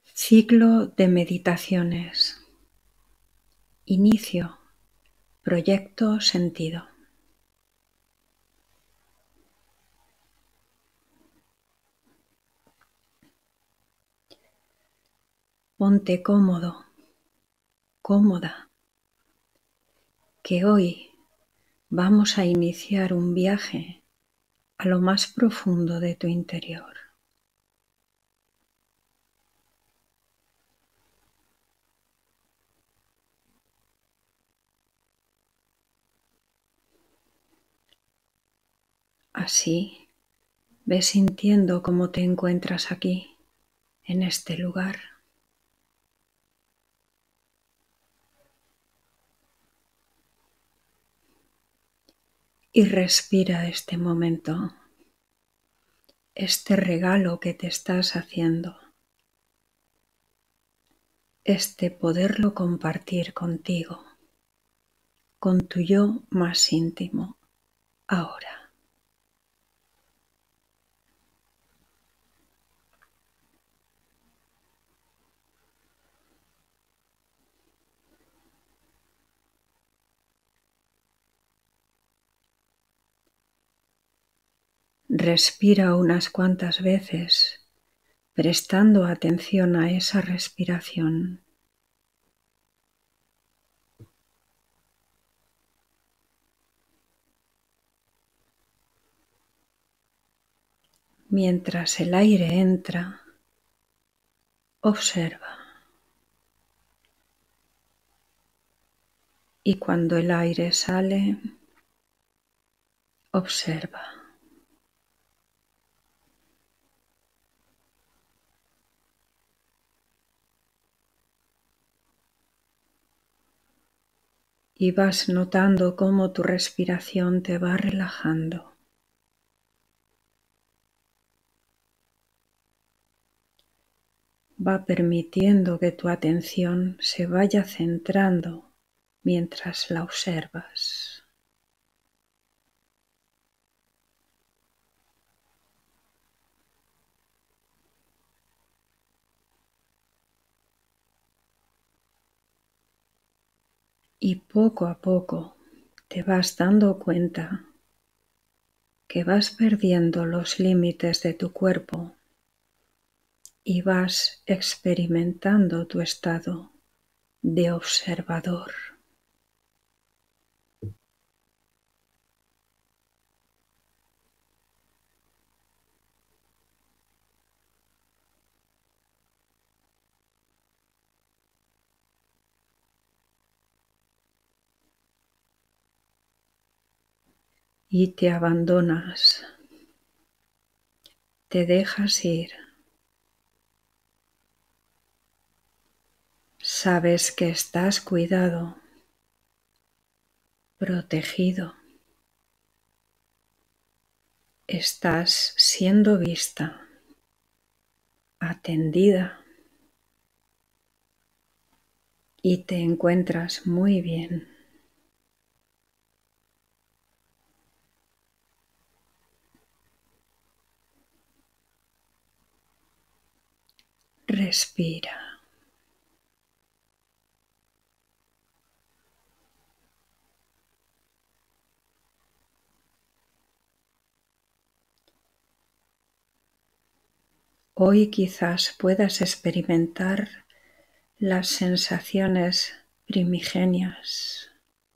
Ciclo de meditaciones. Inicio. Proyecto sentido. Ponte cómodo, cómoda, que hoy vamos a iniciar un viaje a lo más profundo de tu interior. Así, ve sintiendo cómo te encuentras aquí, en este lugar. Y respira este momento, este regalo que te estás haciendo, este poderlo compartir contigo, con tu yo más íntimo, ahora. Respira unas cuantas veces, prestando atención a esa respiración. Mientras el aire entra, observa. Y cuando el aire sale, observa. Y vas notando cómo tu respiración te va relajando. Va permitiendo que tu atención se vaya centrando mientras la observas. Y poco a poco te vas dando cuenta que vas perdiendo los límites de tu cuerpo y vas experimentando tu estado de observador. Y te abandonas, te dejas ir. Sabes que estás cuidado, protegido. Estás siendo vista, atendida y te encuentras muy bien. Respira. Hoy quizás puedas experimentar las sensaciones primigenias,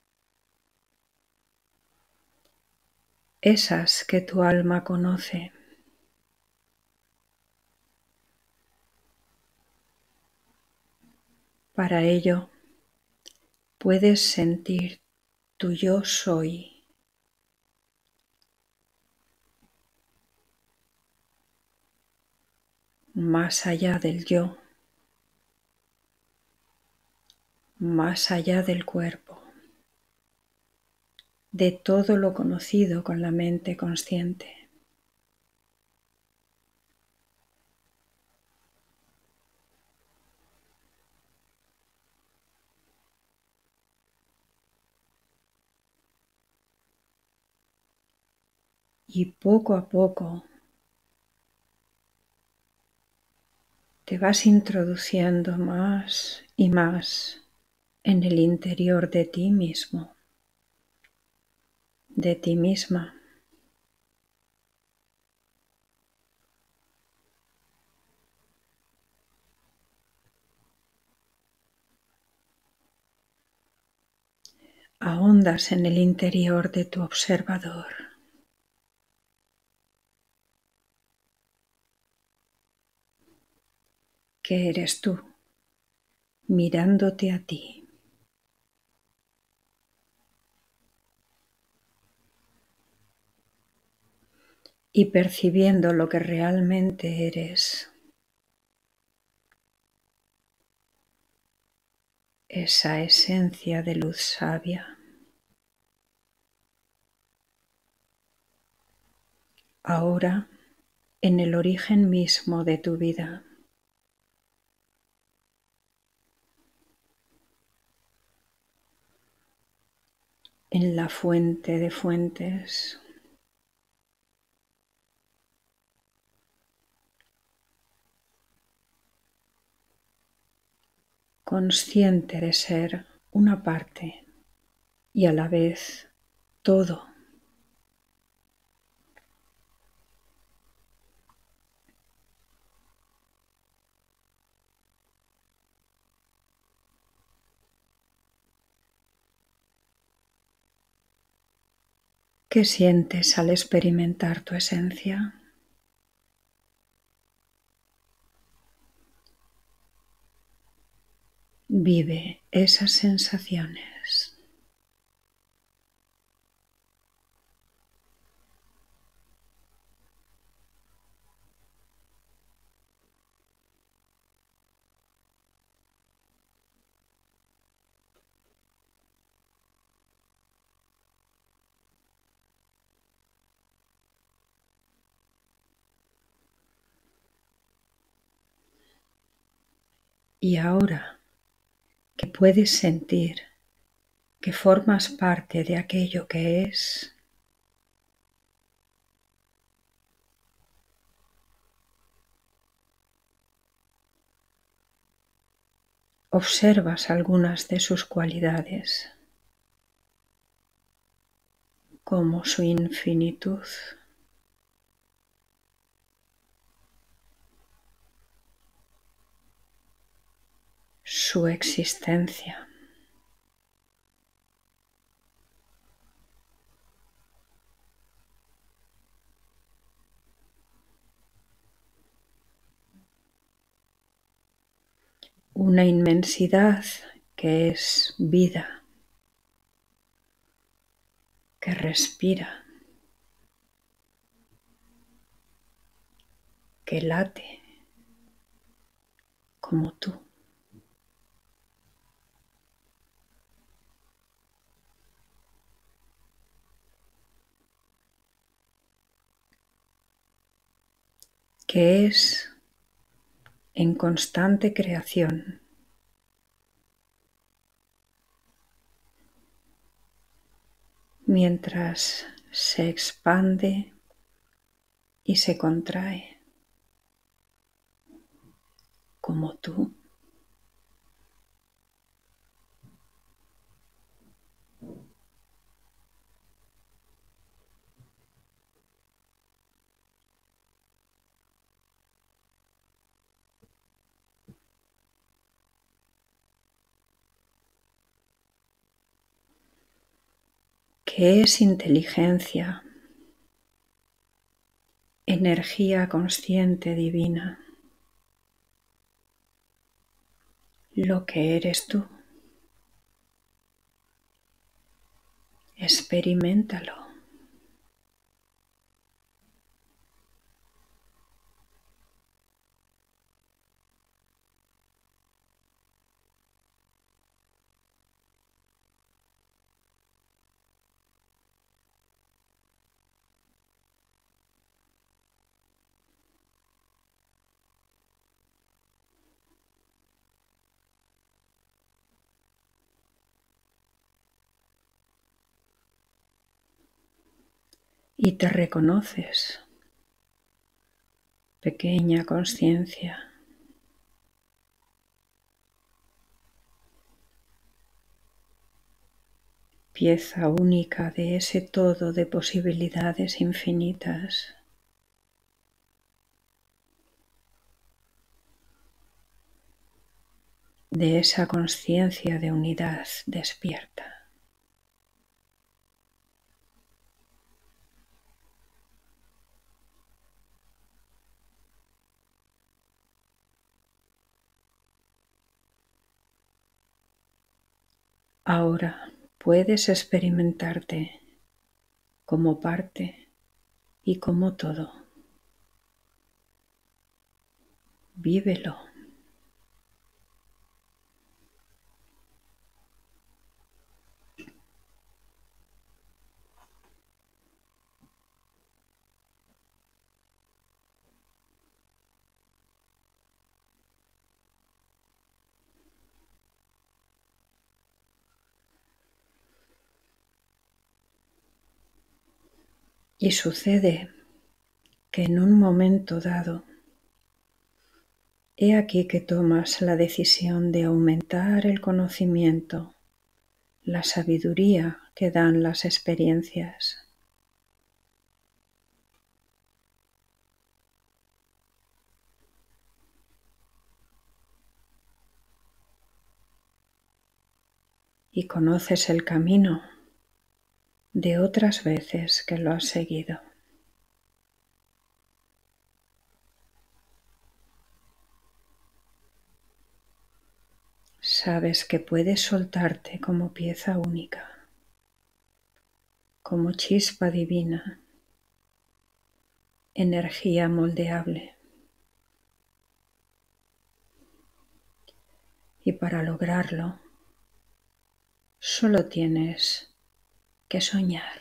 esas que tu alma conoce. Para ello, puedes sentir tu yo soy, más allá del yo, más allá del cuerpo, de todo lo conocido con la mente consciente. Y poco a poco te vas introduciendo más y más en el interior de ti mismo, de ti misma. Ahondas en el interior de tu observador. ¿Qué eres tú? Mirándote a ti. Y percibiendo lo que realmente eres. Esa esencia de luz sabia. Ahora, en el origen mismo de tu vida. En la fuente de fuentes. Consciente de ser una parte y a la vez todo. ¿Qué sientes al experimentar tu esencia? Vive esas sensaciones. Y ahora que puedes sentir que formas parte de aquello que es, observas algunas de sus cualidades, como su infinitud, su existencia. Una inmensidad que es vida, que respira, que late como tú. Que es en constante creación. Mientras se expande y se contrae, como tú. Que es inteligencia, energía consciente divina, lo que eres tú. Experiméntalo. Y te reconoces, pequeña consciencia, pieza única de ese todo de posibilidades infinitas. De esa consciencia de unidad despierta. Ahora puedes experimentarte como parte y como todo. Vívelo. Y sucede que en un momento dado, he aquí que tomas la decisión de aumentar el conocimiento, la sabiduría que dan las experiencias. Y conoces el camino de otras veces que lo has seguido. Sabes que puedes soltarte como pieza única, como chispa divina, energía moldeable. Y para lograrlo, solo tienes que soñar.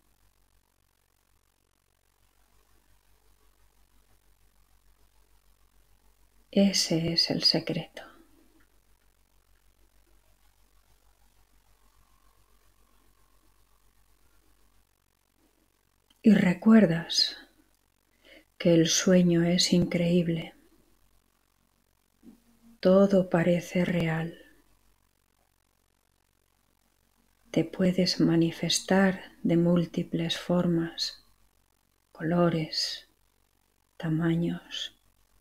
Ese es el secreto. Y recuerdas que el sueño es increíble. Todo parece real. Te puedes manifestar de múltiples formas, colores, tamaños,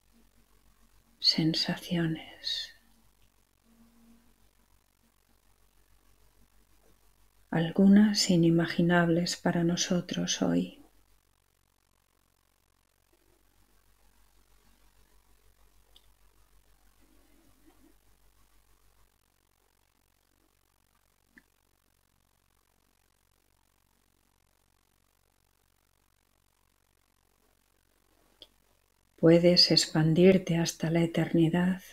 sensaciones. Algunas inimaginables para nosotros hoy. Puedes expandirte hasta la eternidad.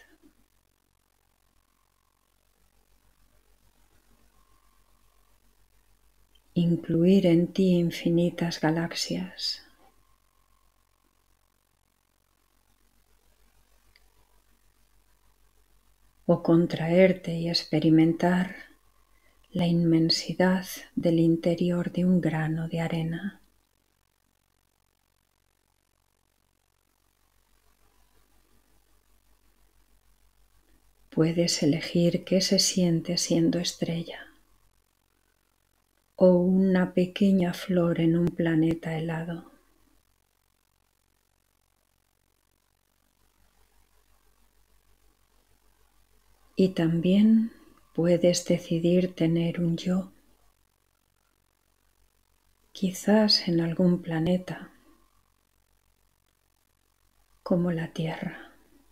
Incluir en ti infinitas galaxias. O contraerte y experimentar la inmensidad del interior de un grano de arena. Puedes elegir qué se siente siendo estrella o una pequeña flor en un planeta helado. Y también puedes decidir tener un yo, quizás en algún planeta, como la Tierra.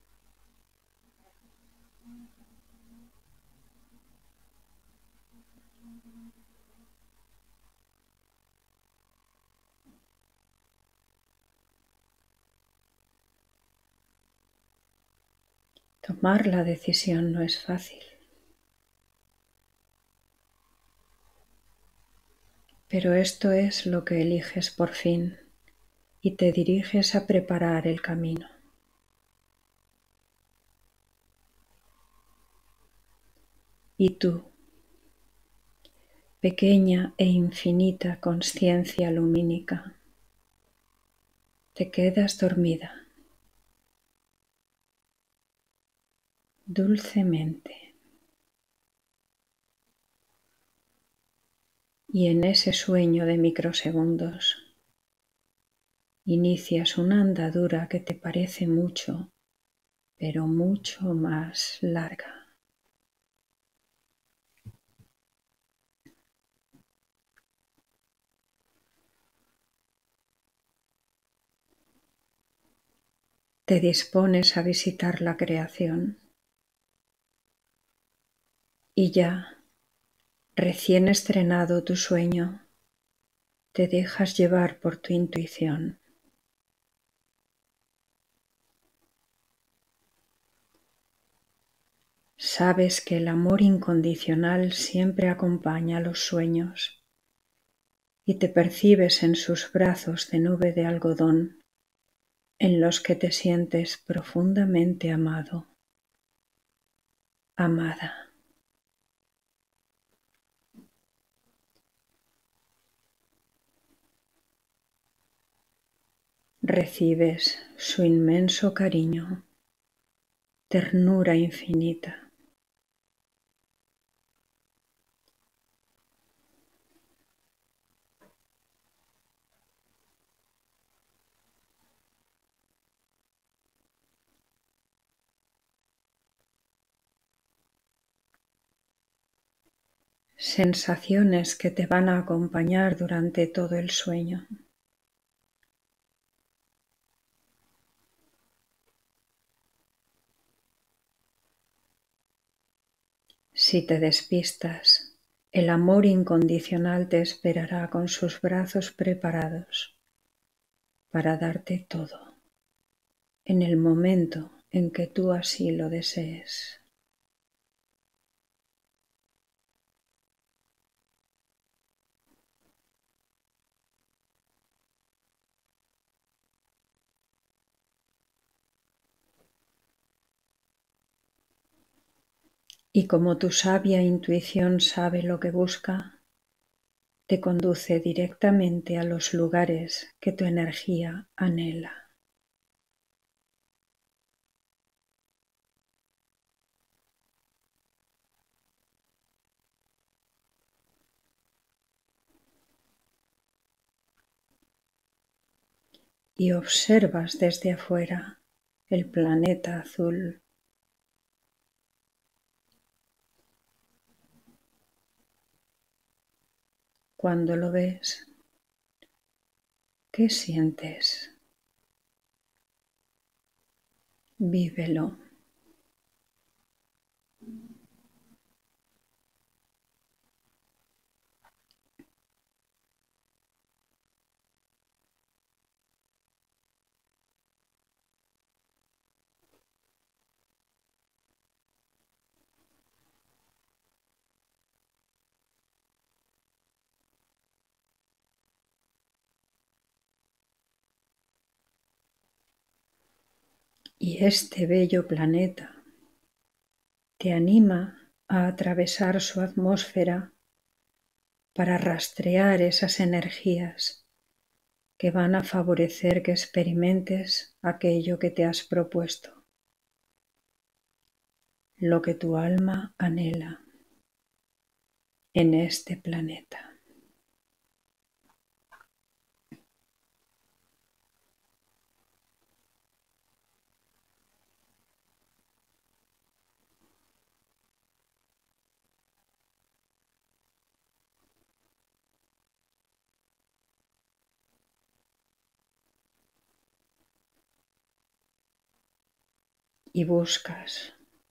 Tomar la decisión no es fácil, pero esto es lo que eliges por fin y te diriges a preparar el camino. Y tú, pequeña e infinita consciencia lumínica, te quedas dormida, dulcemente. Y en ese sueño de microsegundos inicias una andadura que te parece mucho, pero mucho más larga. Te dispones a visitar la creación y ya, recién estrenado tu sueño, te dejas llevar por tu intuición. Sabes que el amor incondicional siempre acompaña los sueños y te percibes en sus brazos de nube de algodón en los que te sientes profundamente amado, amada. Recibes su inmenso cariño, ternura infinita. Sensaciones que te van a acompañar durante todo el sueño. Si te despistas, el amor incondicional te esperará con sus brazos preparados para darte todo en el momento en que tú así lo desees. Y como tu sabia intuición sabe lo que busca, te conduce directamente a los lugares que tu energía anhela. Y observas desde afuera el planeta azul. Cuando lo ves, ¿qué sientes? Vívelo. Y este bello planeta te anima a atravesar su atmósfera para rastrear esas energías que van a favorecer que experimentes aquello que te has propuesto, lo que tu alma anhela en este planeta. Y buscas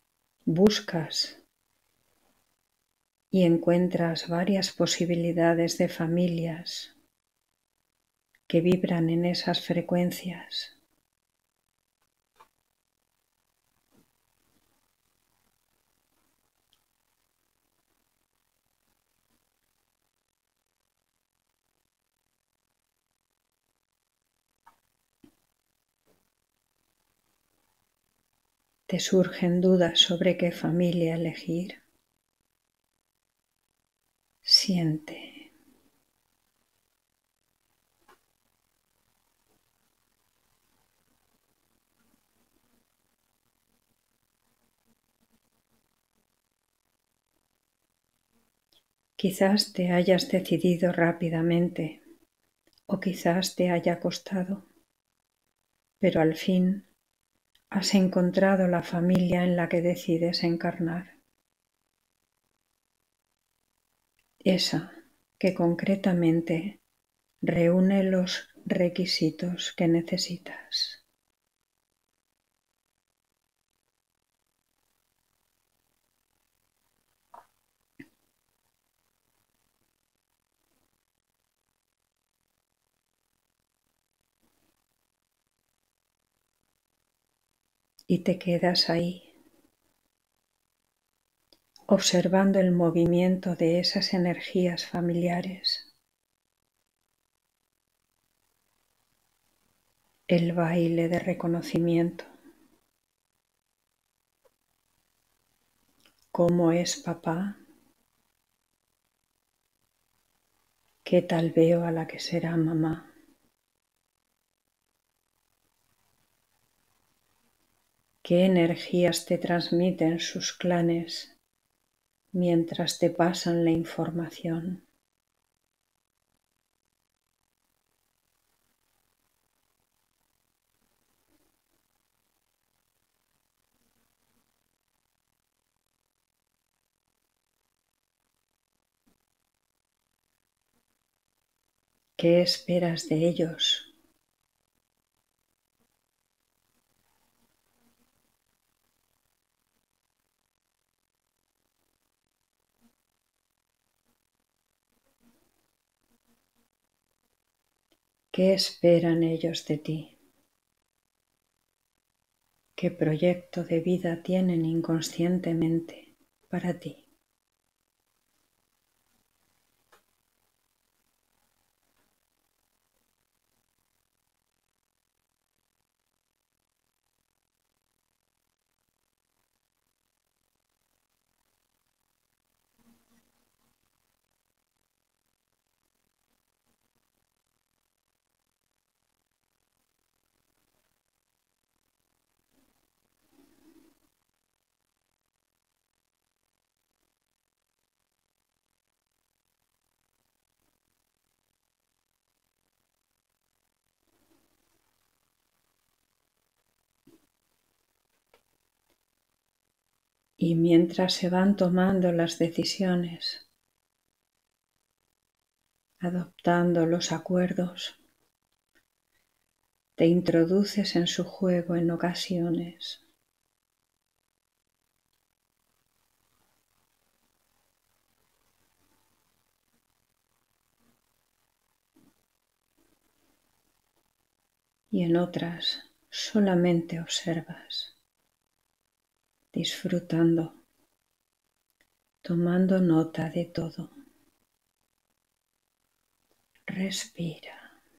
y encuentras varias posibilidades de familias que vibran en esas frecuencias. ¿Te surgen dudas sobre qué familia elegir? Siente. Quizás te hayas decidido rápidamente o quizás te haya costado, pero al fin has encontrado la familia en la que decides encarnar. Esa que concretamente reúne los requisitos que necesitas. Y te quedas ahí, observando el movimiento de esas energías familiares, el baile de reconocimiento. ¿Cómo es papá? ¿Qué tal veo a la que será mamá? ¿Qué energías te transmiten sus clanes mientras te pasan la información? ¿Qué esperas de ellos? ¿Qué esperan ellos de ti? ¿Qué proyecto de vida tienen inconscientemente para ti? Y mientras se van tomando las decisiones, adoptando los acuerdos, te introduces en su juego en ocasiones. Y en otras solamente observas, disfrutando, tomando nota de todo. Respira.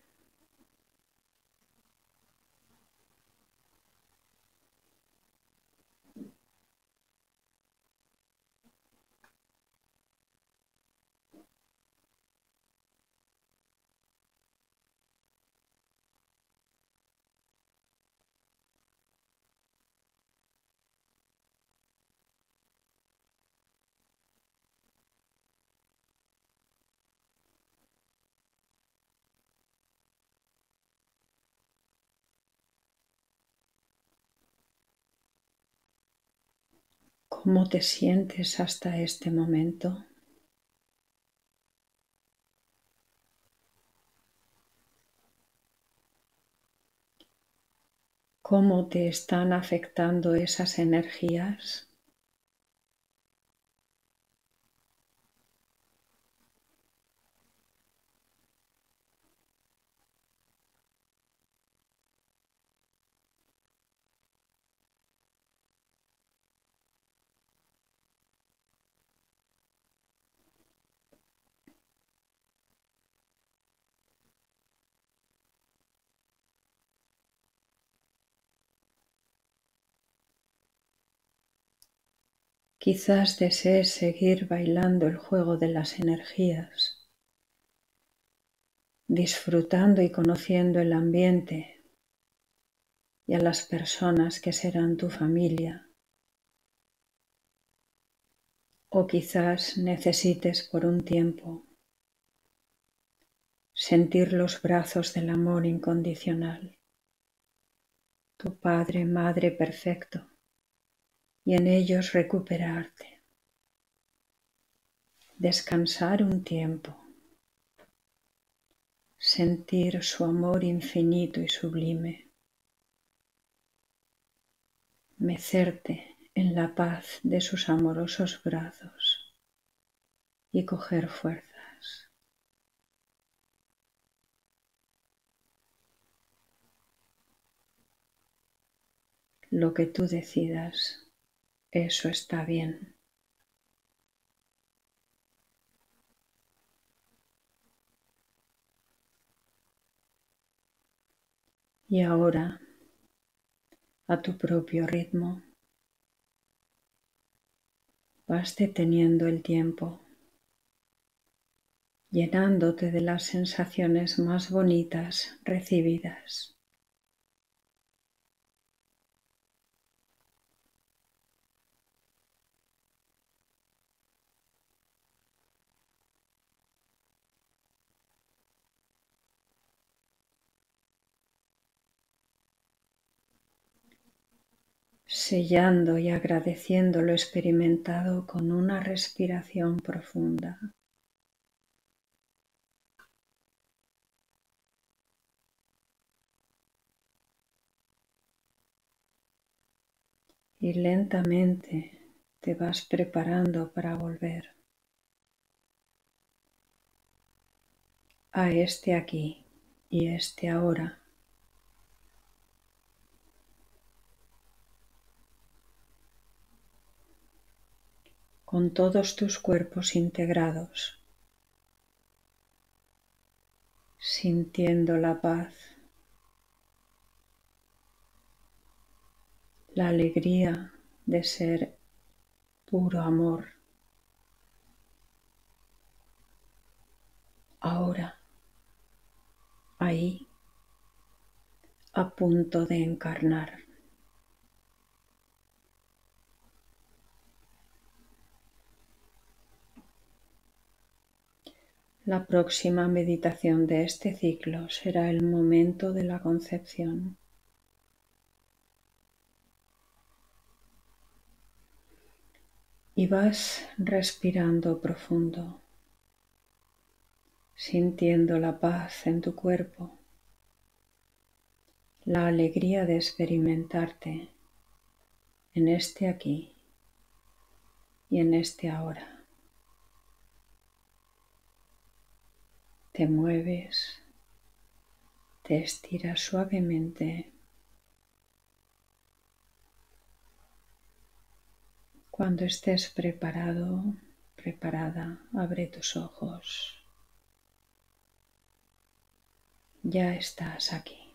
¿Cómo te sientes hasta este momento? ¿Cómo te están afectando esas energías? Quizás desees seguir bailando el juego de las energías, disfrutando y conociendo el ambiente y a las personas que serán tu familia, O quizás necesites por un tiempo sentir los brazos del amor incondicional, tu Padre, Madre perfecto, y en ellos recuperarte, descansar un tiempo, sentir su amor infinito y sublime, mecerte en la paz de sus amorosos brazos y coger fuerzas. Lo que tú decidas, eso está bien. Y ahora, a tu propio ritmo, vas deteniendo el tiempo, llenándote de las sensaciones más bonitas recibidas. Sellando y agradeciendo lo experimentado con una respiración profunda. Y lentamente te vas preparando para volver a este aquí y este ahora. Con todos tus cuerpos integrados, sintiendo la paz, la alegría de ser puro amor. Ahora, ahí, a punto de encarnar. La próxima meditación de este ciclo será el momento de la concepción. Y vas respirando profundo, sintiendo la paz en tu cuerpo, la alegría de experimentarte en este aquí y en este ahora. Te mueves, te estiras suavemente. Cuando estés preparado, preparada, abre tus ojos. Ya estás aquí.